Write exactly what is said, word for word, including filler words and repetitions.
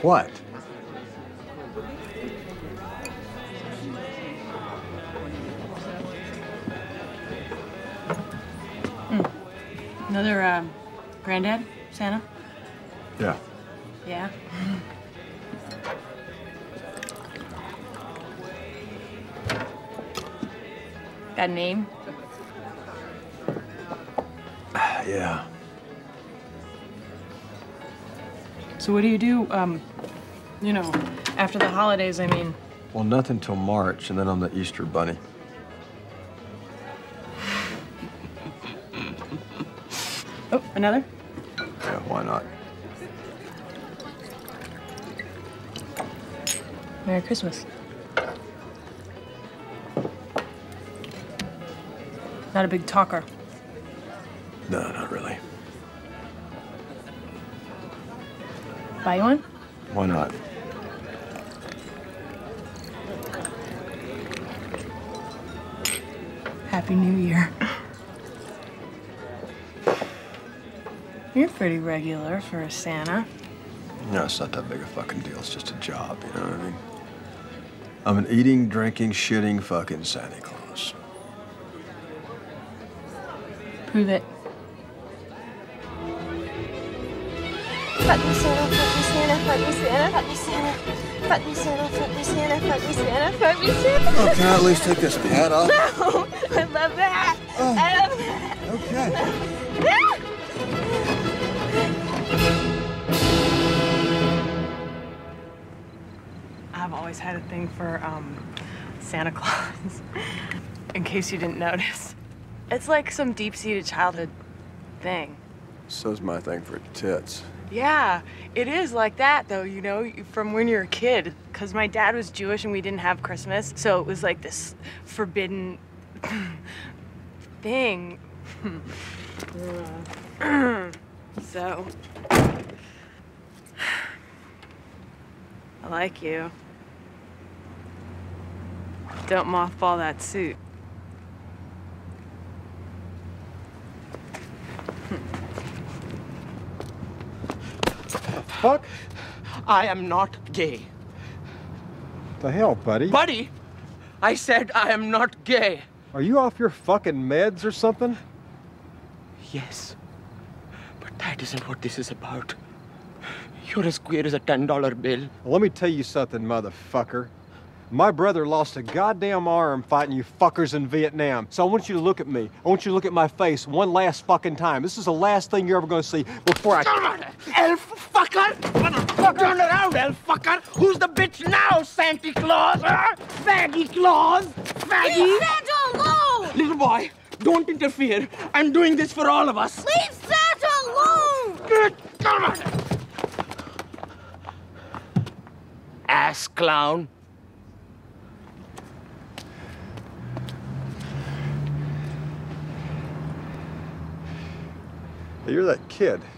What? Mm. Another, um, granddad, Santa? Yeah. Yeah? Got a name? Yeah. So what do you do, um, you know, after the holidays, I mean? Well, nothing till March, and then I'm the Easter Bunny. Oh, another? Yeah, why not? Merry Christmas. Not a big talker. No, not really. Buy you one? Why not? Happy New Year. You're pretty regular for a Santa. No, it's not that big a fucking deal. It's just a job, you know what I mean? I'm an eating, drinking, shitting fucking Santa Claus. Prove it. Fuck me Santa, fuck me Santa, fuck me Santa, fuck me Santa. Fuck me Santa, fuck me Santa, fuck me Santa, fuck me Santa. Oh, can I at least take this hat off? No, I love that. Oh. I love that. Okay. I've always had a thing for, um, Santa Claus. In case you didn't notice. It's like some deep-seated childhood thing. So's my thing for tits. Yeah, it is like that, though, you know, from when you're a kid. Because my dad was Jewish and we didn't have Christmas, so it was like this forbidden thing. So, I like you. Don't mothball that suit. Fuck? I am not gay. The hell, buddy? Buddy, I said I am not gay. Are you off your fucking meds or something? Yes, but that isn't what this is about. You're as queer as a ten dollar bill. Well, let me tell you something, motherfucker. My brother lost a goddamn arm fighting you fuckers in Vietnam. So I want you to look at me. I want you to look at my face one last fucking time. This is the last thing you're ever gonna see before I... Elf fucker! Motherfucker! Turn around, elf fucker! Who's the bitch now, Santa Claus? Huh? Faggy Claus? Faggy? Leave Santa alone! Little boy, don't interfere. I'm doing this for all of us. Leave Santa alone! Good. Come on! Ass clown. Hey, you're that kid.